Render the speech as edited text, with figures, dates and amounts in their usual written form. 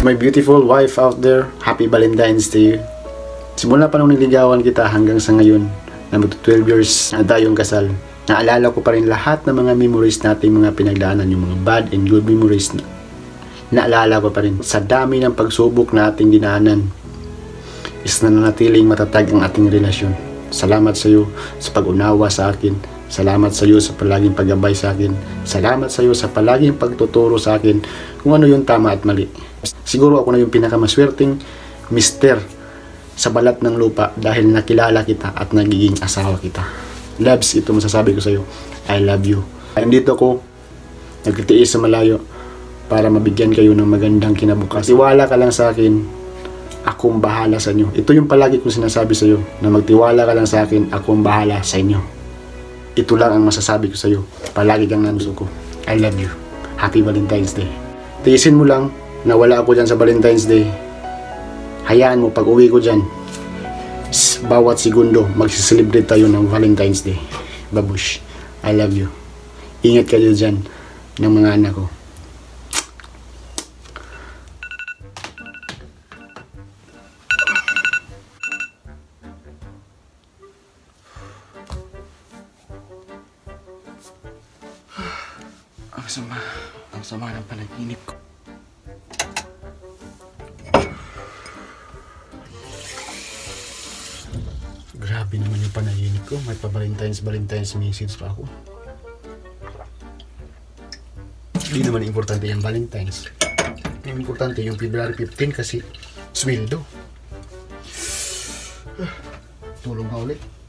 my beautiful wife out there, happy Valentines to you. Simula pa nung niligawan kita hanggang sa ngayon, na magto 12 years na tayong kasal, naalala ko pa rin lahat ng mga memories nating mga pinagdaanan, yung mga bad and good memories na naalala ko pa rin. Sa dami ng pagsubok na ating dinaanan, is nananatiling matatag ang ating relasyon. Salamat sa iyo sa pag-unawa sa akin. Salamat sa iyo sa palaging paggabay sa akin. Salamat sa iyo sa palaging pagtuturo sa akin kung ano yung tama at mali. Siguro ako na yung pinakamaswerteng mister sa balat ng lupa dahil nakilala kita at nagiging asawa kita. Loves, ito masasabi ko sa iyo. I love you. Andito ko, nagtitiis sa malayo para mabigyan kayo ng magandang kinabukasan. Tiwala ka lang sa akin, akong bahala sa inyo. Ito yung palagi kong sinasabi sa iyo, na magtiwala ka lang sa akin, akong bahala sa inyo. Ito lang ang masasabi ko sa iyo. Palagi kang nanuso ko. I love you. Happy Valentine's Day. Tiisin mo lang na wala ako dyan sa Valentine's Day. Hayaan mo, pag uwi ko dyan, bawat segundo, magsiselebrate tayo ng Valentine's Day. Babush, I love you. Ingat kayo dyan ng mga anak ko. Ang sama ng panaginip ko. Grabe naman yung panaginip ko. May pa-Valentine's message pa ako. Hindi naman importante yung Valentine's. Yung importante yung February 15 kasi sweldo. Tulong na ulit.